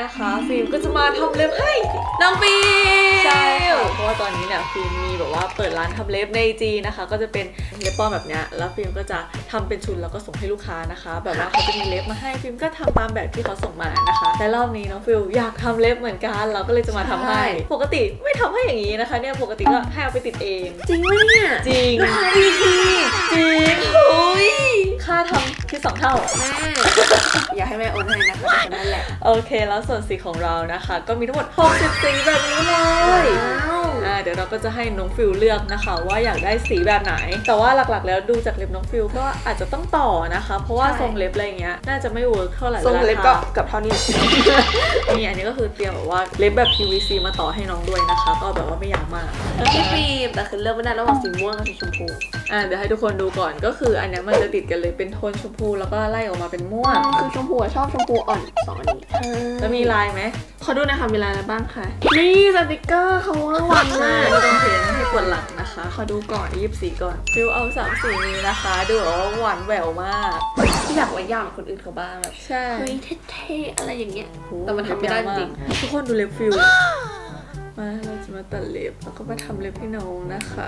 นะคะฟิล์มก็จะมาทำเล็บให้น้องฟิล์มใช่ค่ะเพราะว่าตอนนี้เนี่ยฟิล์มมีแบบว่าเปิดร้านทำเล็บในจีนะคะก็จะเป็นเล็บปลอมแบบเนี้ยแล้วฟิล์มก็จะทำเป็นชุดแล้วก็ส่งให้ลูกค้านะคะแบบว่าเขาจะมีเล็บมาให้ฟิล์มก็ทำตามแบบที่เขาส่งมานะคะแต่รอบนี้น้องฟิล์มอยากทำเล็บเหมือนกันเราก็เลยจะมาทำให้ปกติไม่ทำให้อย่างนี้นะคะเนี่ยปกติก็ให้เอาไปติดเองจริงไหมเนี่ยจริงราคาดีจริงโอ้ยค่าทำที่2 เท่าแม่อยากให้แม่โอนให้นะคะแต่นั่นแหละโอเคแล้วส่วนสีของเรานะคะก็มีทั้งหมด60สีแบบนี้เลยเดี๋ยวเราก็จะให้น้องฟิลเลือกนะคะว่าอยากได้สีแบบไหนแต่ว่าหลักๆแล้วดูจากเล็บน้องฟิลก็อาจจะต้องต่อนะคะเพราะว่าทรงเล็บอะไรเงี้ยน่าจะไม่เวิร์กเท่าไหร่ทรงเล็บก็กับเท่านี้นี่อันนี้ก็คือเตรียมแบบว่าเล็บแบบ PVC มาต่อให้น้องด้วยนะคะก็แบบว่าไม่ยาวมากพี่ฟิล์มแต่คือเลือกไม่ได้ระหว่างสีม่วงกับสีชมพูเดี๋ยวให้ทุกคนดูก่อนก็คืออันนี้มันจะติดกันเลยเป็นโทนชมพูแล้วก็ไล่ออกมาเป็นม่วงคือชมพูชอบชมพูอ่อน2อันนี้แล้วมีลายไหมขอดูนะคะมีลายอะไรบ้างคะนี่สติกเกอร์เขาว่าหวานมากไม่ต้องเพ้นให้ปวดหลังนะคะขอดูก่อน 24สีก่อนฟิลเอา3สีนี้นะคะดูหวานแหววมากที่อยากไว้ยาวคนอื่นเขาบ้างแบบใช่เฮ้ยเท่ๆอะไรอย่างเงี้ยแต่มันทำไม่ได้จริงทุกคนดูเล็บฟิลมาเราจะมาตัดเล็บแล้วก็มาทำเล็บพี่น้องนะคะ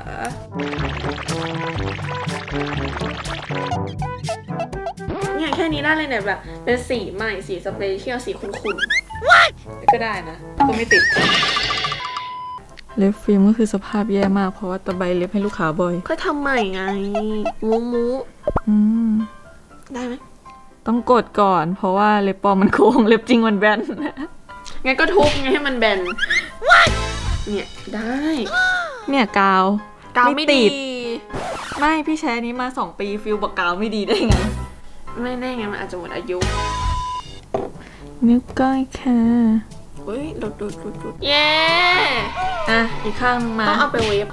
เนี่ยแค่นี้ได้เลยเนี่ยแบบเป็นสีใหม่สีสเปเชียลสีขุ่นๆก็ได้นะก็ไม่ติดเล็บฟิล์มก็คือสภาพแย่มากเพราะว่าตะไบเล็บให้ลูกค้าบ่อยก็ทำใหม่ไงมูได้ไหมต้องกดก่อนเพราะว่าเล็บปลอมมันโค้งเล็บจริงมันแบนงั้นก็ทุบไงให้มันแบนเนี่ยได้เนี่ยกาวไม่ติดไม่พี่ใช้นี้มา2 ปีฟิลบอกกาวไม่ดีได้ไงไม่แน่ไงมันอาจจะหมดอายุนิ้วก้อยค่ะเฮ้ยหลุดเย้อีกข้างนึงมาต้องเอาไปเวฟ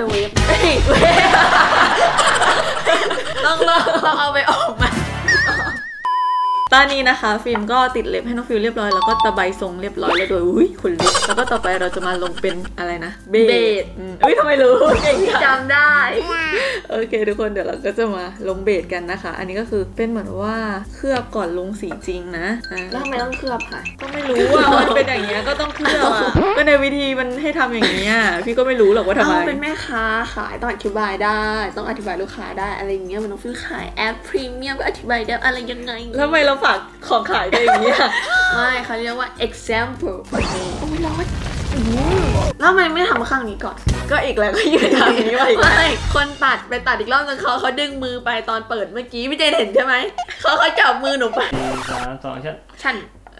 ต้องเอาไปออกมาตอนนี้นะคะฟิล์มก็ติดเล็บให้น้องฟิลเรียบร้อยแล้วก็ตะไบทรงเรียบร้อยแล้วโดยขนลุกแล้วก็ต่อไปเราจะมาลงเป็นอะไรนะเบสทำไมรู้เก่งจำได้โอเคทุกคนเดี๋ยวเราก็จะมาลงเบสกันนะคะอันนี้ก็คือเป็นเหมือนว่าเคลือบก่อนลงสีจริงนะแล้วทำไมต้องเคลือบค่ะก็ไม่รู้ว่ามันเป็นอย่างเงี้ยก็ต้องเคลือบก็ในวิธีมันให้ทำอย่างเงี้ยพี่ก็ไม่รู้หรอกว่าทำไมเป็นแม่ค้าขายต้องอธิบายได้ต้องอธิบายลูกค้าได้อะไรอย่างเงี้ยมันต้องฟิลขายแอปพรีเมียมก็อธิบายได้อะไรยังไงทำไมเราฝากของขายได้อย่างนี้ไม่เขาเรียกว่า example โอ้ยร้อนแล้วทำไมไม่ทำข้างนี้ก่อนก็อีกแล้วก็ยืนทำอย่างนี้ไปไม่คนตัดไปตัดอีกรอบนึงเขาดึงมือไปตอนเปิดเมื่อกี้พี่เจนเห็นใช่ไหมเขาจับมือหนูไป 3 2 ฉัน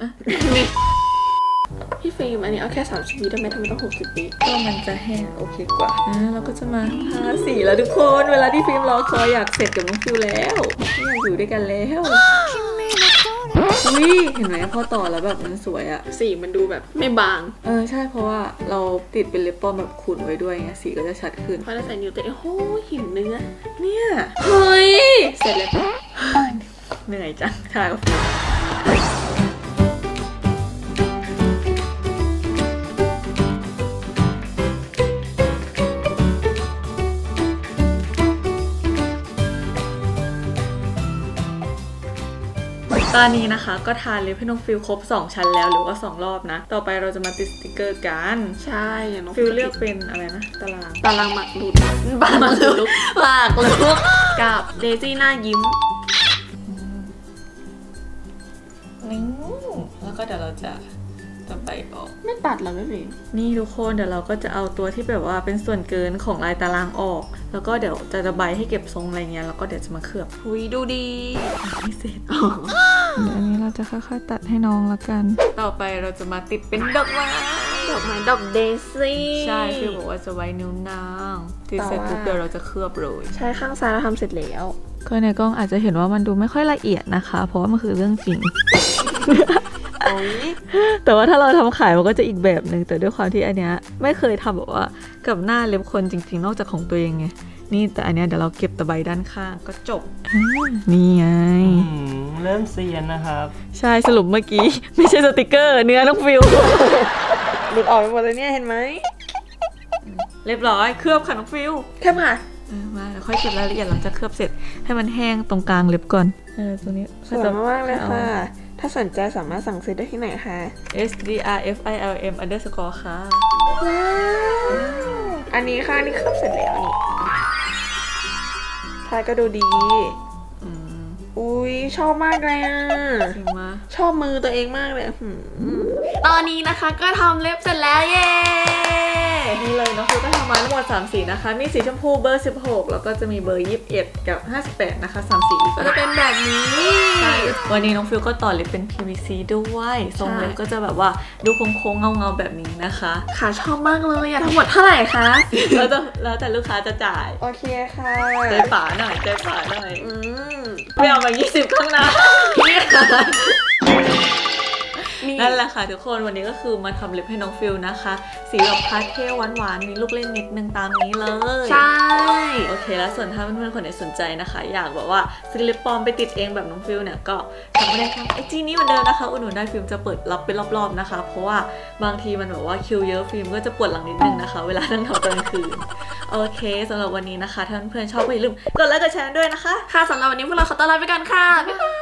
พี่ฟิล์มอันนี้เอาแค่30 วิได้ไหมทำไมต้อง60 วิก็มันจะแห้งโอเคกว่าเราก็จะมาทาสีแล้วทุกคนเวลาที่ฟิล์มรอคอยอยากเสร็จกับน้องฟิลแล้วอยากอยู่ด้วยกันแล้วเห็นไหมพอต่อแล้วแบบมันสวยอะสีมันดูแบบไม่บางใช่เพราะว่าเราติดเป็นเล็บปลอมแบบขุ่นไว้ด้วยไงสีก็จะชัดขึ้นพอเราใส่นิ้วเตะโอ้ยเห็นเนื้อเนี่ยเฮ้ยเสร็จแล้วเหนื่อยจังใช่ตอนนี้นะคะก็ทาเล็บให้น้องฟิลครบ2 ชั้นแล้วหรือว่า2 รอบนะต่อไปเราจะมาติดสติกเกอร์กันใช่น้องฟิลเลือกเป็นอะไรนะตารางหมากรุกกับเดซี่หน้ายิ้มแล้วก็เดี๋ยวเราจะไปออกไม่ตัดหรอไม่เป็นนี่ทุกคนเดี๋ยวเราก็จะเอาตัวที่แบบว่าเป็นส่วนเกินของลายตารางออกแล้วก็เดี๋ยวจะระบายให้เก็บทรงอะไรเงี้ยแล้วก็เดี๋ยวจะมาเคลือบดูดีไม่เสร็จอันนี้เราจะค่อยๆตัดให้น้องละกันต่อไปเราจะมาติดเป็นดอกไม้ดอกเดซี่ใช่คือบอกว่าจะไว้นิ้วนางติดเสร็จปุ๊บเดี๋ยวเราจะเคลือบเลยใช่ข้างซ้ายเราทำเสร็จแล้วก็ในกล้องอาจจะเห็นว่ามันดูไม่ค่อยละเอียดนะคะเพราะว่ามันคือเรื่องจริงแต่ว่าถ้าเราทำขายมันก็จะอีกแบบหนึ่งแต่ด้วยความที่อันเนี้ยไม่เคยทำแบบว่ากับหน้าเล็บคนจริงๆนอกจากของตัวเองไงนี่แต่อันเนี้ยเดี๋ยวเราเก็บตะไบด้านข้างก็จบนี่ไงเริ่มเซียนนะครับใช่สรุปเมื่อกี้ไม่ใช่สติกเกอร์เนื้อน้องฟิลหลุดออกไปหมดเลยเนี่ยเห็นไหมเรียบร้อยเคลือบค่ะน้องฟิลแค่ค่ะมาเดี๋ยวค่อยเก็บรายละเอียดหลังจากเคลือบเสร็จให้มันแห้งตรงกลางเล็บก่อนตรงนี้สวยมากเลยค่ะถ้าสนใจสามารถสั่งซื้อได้ที่ไหนคะ sdrfilm_ ค่ะอันนี้ค่ะนี่เคลือบเสร็จแล้วนี่ท้ายก็ดูดีอุ้ยชอบมากเลยอ่ะจริงมะชอบมือตัวเองมากเลยตอนนี้นะคะก็ทำเล็บเสร็จแล้วเย้นี่เลยน้องฟิวก็ทำมาทั้งหมด3สีนะคะมีสีชมพูเบอร์16แล้วก็จะมีเบอร์21กับ58นะคะ3สีก็จะเป็นแบบนี้ใช่วันนี้น้องฟิวก็ต่อเล็บเป็น PVC ด้วยทรงเล็บก็จะแบบว่าดูโค้งๆเงาๆแบบนี้นะคะค่ะชอบมากเลยอะทั้งหมดเท่าไหร่คะแล้วแต่ลูกค้าจะจ่ายโอเคค่ะใจป่าหน่อยไม่เอามา20ข้างหน้านั่นแหละค่ะทุกคนวันนี้ก็คือมาทำเล็บให้น้องฟิลนะคะสีแบบพาสเทลหวานๆมีลูกเล่นนิดนึงตามนี้เลยใช่โอเคแล้วส่วนถ้าเพื่อนๆคนไหนสนใจนะคะอยากแบบว่าซื้อเล็บปลอมไปติดเองแบบน้องฟิลเนี่ยก็ทำได้ทางIGนี้เหมือนเดิมนะคะอุดหนุนได้ฟิล์มจะเปิดรับเป็นรอบๆนะคะเพราะว่าบางทีมันแบบว่าคิวเยอะฟิล์มก็จะปวดหลังนิดนึงนะคะเวลานั่งทำตอนกลางคืนโอเคสำหรับวันนี้นะคะถ้าเพื่อนๆชอบก็อย่าลืมกดไลค์กดแชร์ด้วยนะคะค่ะสำหรับวันนี้พวกเราขอตัวลาไปก่อนค่ะบ๊ายบาย